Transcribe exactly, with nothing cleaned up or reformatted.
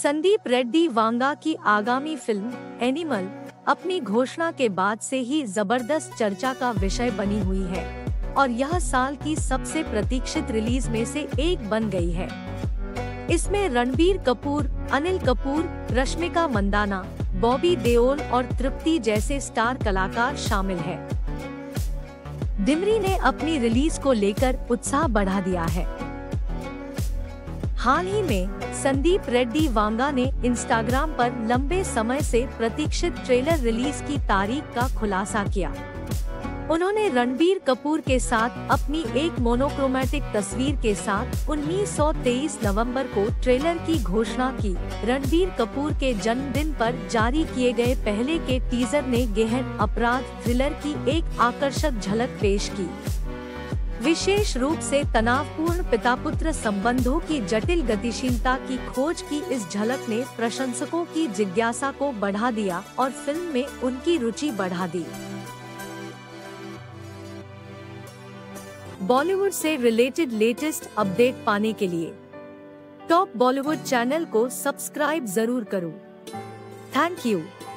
संदीप रेड्डी वांगा की आगामी film animal अपनी घोषणा के बाद से ही जबरदस्त चर्चा का विषय बनी हुई है और यह साल की सबसे प्रतीक्षित रिलीज में से एक बन गई है। इसमें रणबीर कपूर, अनिल कपूर, रश्मिका मंदाना, बॉबी देओल और तृप्ति जैसे स्टार कलाकार शामिल हैं। दिमरी ने अपनी रिलीज को लेकर उत्साह बढ़ा दिया है। हाल ही में संदीप रेड्डी वांगा ने इंस्टाग्राम पर लंबे समय से प्रतीक्षित ट्रेलर रिलीज की तारीख का खुलासा किया। उन्होंने रणबीर कपूर के साथ अपनी एक मोनोक्रोमैटिक तस्वीर के साथ उन्नीस सौ तेईस नवंबर को ट्रेलर की घोषणा की। रणबीर कपूर के जन्मदिन पर जारी किए गए पहले के टीजर ने गहन अपराध थ्रिलर की एक आकर्षक झलक पेश की। विशेष रूप से तनावपूर्ण पिता-पुत्र संबंधों की जटिल गतिशीलता की खोज की इस झलक ने प्रशंसकों की जिज्ञासा को बढ़ा दिया और फिल्म में उनकी रुचि बढ़ा दी। बॉलीवुड से रिलेटेड लेटेस्ट अपडेट पाने के लिए टॉप बॉलीवुड चैनल को सब्सक्राइब जरूर करो। Thank you.